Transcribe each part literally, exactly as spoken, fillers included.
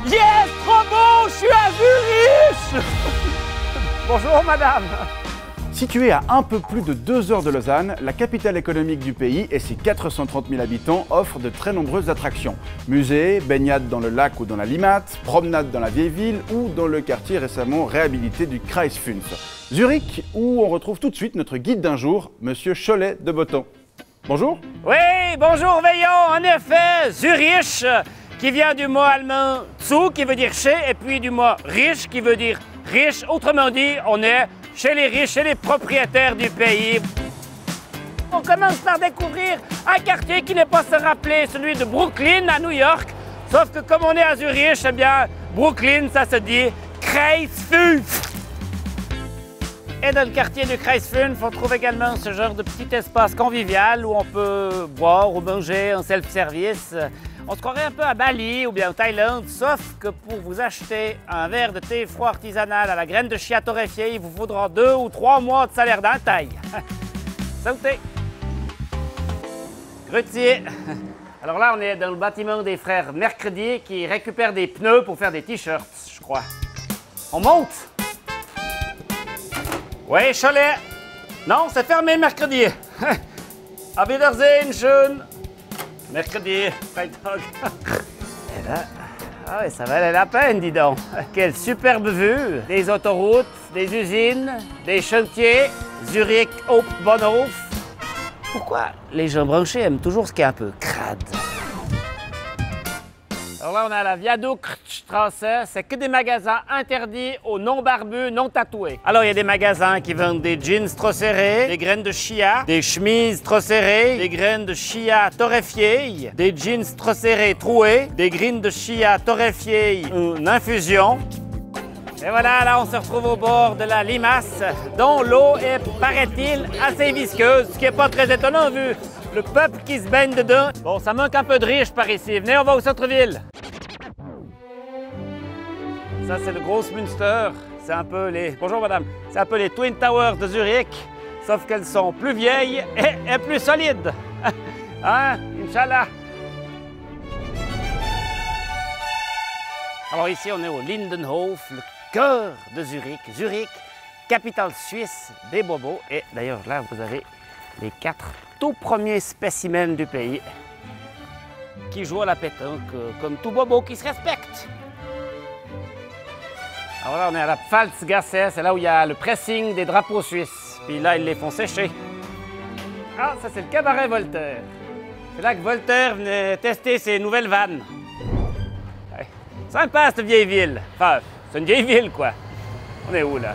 Yes, trop beau, je suis à Zurich. Bonjour madame. Située à un peu plus de deux heures de Lausanne, la capitale économique du pays et ses quatre cent trente mille habitants offrent de très nombreuses attractions. Musées, baignades dans le lac ou dans la Limate, promenades dans la vieille ville ou dans le quartier récemment réhabilité du Kreisfünf. Zurich, où on retrouve tout de suite notre guide d'un jour, Monsieur Cholet de Botton. Bonjour. Oui, bonjour Veillon. En effet, Zurich, qui vient du mot allemand zu, qui veut dire chez, et puis du mot riche, qui veut dire riche. Autrement dit, on est chez les riches, chez les propriétaires du pays. On commence par découvrir un quartier qui n'est pas se rappeler celui de Brooklyn à New York. Sauf que comme on est à Zurich, eh bien, Brooklyn, ça se dit Kreisfünf. Et dans le quartier du Kreisfünf, on trouve également ce genre de petit espace convivial où on peut boire ou manger en self-service. On se croirait un peu à Bali ou bien en Thaïlande, sauf que pour vous acheter un verre de thé froid artisanal à la graine de chia torréfiée, il vous faudra deux ou trois mois de salaire d'un taille. Sautez! Grutier. Alors là, on est dans le bâtiment des frères Mercredi qui récupèrent des pneus pour faire des t-shirts, je crois. On monte! Oui, Cholet. Non, c'est fermé mercredi. À Wiedersehen, schön. Mercredi, Freitag. Et là, ah ouais, ça valait la peine, dis donc. Quelle superbe vue. Des autoroutes, des usines, des chantiers. Zurich, Hauptbahnhof. Pourquoi les gens branchés aiment toujours ce qui est un peu crade? Alors là, on a la Viaduktstrasse, c'est que des magasins interdits aux non-barbus, non-tatoués. Alors, il y a des magasins qui vendent des jeans trop serrés, des graines de chia, des chemises trop serrées, des graines de chia torréfiées, des jeans trop serrés troués, des graines de chia torréfiées en infusion. Et voilà, là, on se retrouve au bord de la limace, dont l'eau est, paraît-il, assez visqueuse, ce qui n'est pas très étonnant vu le peuple qui se baigne dedans. Bon, ça manque un peu de riche par ici. Venez, on va au centre-ville. Ça, c'est le Grossmünster. C'est un peu les... Bonjour, madame. C'est un peu les Twin Towers de Zurich, sauf qu'elles sont plus vieilles et, et plus solides. Hein? Inch'Allah. Alors ici, on est au Lindenhof, le cœur de Zurich. Zurich, capitale suisse des bobos. Et d'ailleurs, là, vous avez les quatre tout premiers spécimens du pays qui jouent à la pétanque comme tout bobo qui se respecte. Alors là, on est à la Pfalzgasse, c'est là où il y a le pressing des drapeaux suisses. Puis là, ils les font sécher. Ah, ça, c'est le cabaret Voltaire. C'est là que Voltaire venait tester ses nouvelles vannes. Ouais. Sympa, cette vieille ville. Enfin, c'est une vieille ville, quoi. On est où, là?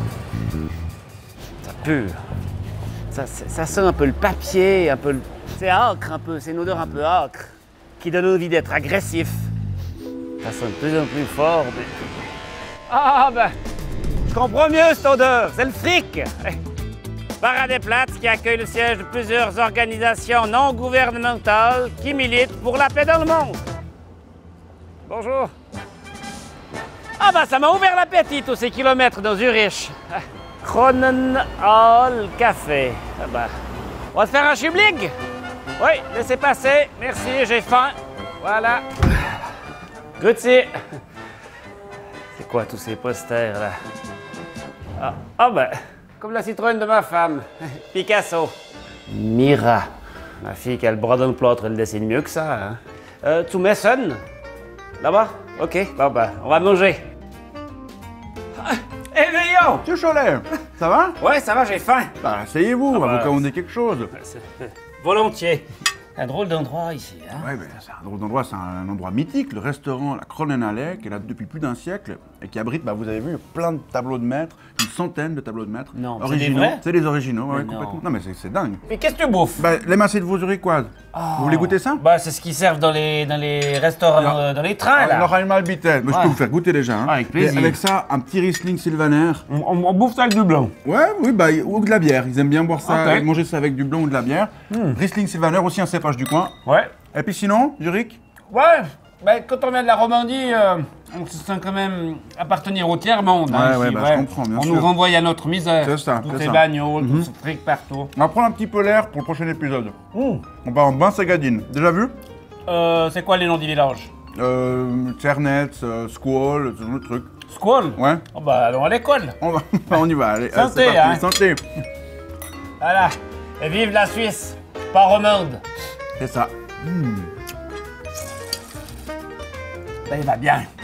Ça pue. Ça, ça sent un peu le papier, un peu le... C'est âcre un peu, c'est une odeur un peu âcre, qui donne envie d'être agressif. Ça sent de plus en plus fort, mais... Ah ben, je comprends mieux cette odeur, c'est le fric. Paradeplatz qui accueille le siège de plusieurs organisations non gouvernementales qui militent pour la paix dans le monde. Bonjour. Ah ben, ça m'a ouvert l'appétit tous ces kilomètres dans Zurich. Kronenhall Café. Ah ben, on va se faire un schublig? Oui, laissez passer. Merci, j'ai faim. Voilà. Grüezi. C'est quoi tous ces posters là? Ah, ah ben, comme la Citroën de ma femme. Picasso. Mira. Ma fille qui a le bras dans le plâtre, elle dessine mieux que ça. Hein? Euh, zu messen? Là-bas? Ok, bon ben, on va manger. Eh, Veillon! Monsieur Cholet, ça va? Ouais, ça va, j'ai faim. Bah, asseyez-vous, Ah on va bah, vous commander quelque chose. Volontiers. Un drôle d'endroit ici, hein? Ouais, mais c'est un drôle d'endroit, c'est un endroit mythique, le restaurant La Kronenhalle, qui est là depuis plus d'un siècle et qui abrite, bah, vous avez vu, plein de tableaux de maître, une centaine de tableaux de maître. Non, c'est originaux. des vrais? C'est les originaux, ouais, Mais non. complètement. Non, mais c'est dingue. Mais qu'est-ce que tu bouffes? Bah, les massés de veau zurichoises. Oh. Vous voulez goûter ça? Bah, c'est ce qu'ils servent dans les, dans les restaurants, Alors, euh, dans les trains, là. Alors, une malbitette, mais je Ouais. peux vous faire goûter déjà. Hein. Avec plaisir. Et avec ça, un petit Riesling Sylvaner. On, on- on bouffe ça avec du blanc. Ouais, oui, bah, ou de la bière. Ils aiment bien boire ça, Ok. manger ça avec du blanc ou de la bière. Riesling Sylvaner, aussi un cépage du coin. Ouais. Et puis sinon, Zurich? Ouais, bah, quand on vient de la Romandie, euh, on se sent quand même appartenir au tiers-monde. Ouais, hein, ouais, ici, bah, je comprends, bien on sûr. nous renvoie à notre misère. C'est ça, Tous c'est ces ça. bagnoles, Mhm. tout ce fric partout. On va prendre un petit peu l'air pour le prochain épisode. Mmh. On va en Bain-Sagadine. Déjà vu? Euh, c'est quoi les noms des villages? Euh, Ternets, euh, Squall, ce genre de trucs. Squall? Ouais. Oh bah, allons à l'école. On va, on y va, allez. Santé, c'est parti. hein. Santé. Voilà. Et vive la Suisse, pas romande. C'est ça. Ça, il va bien.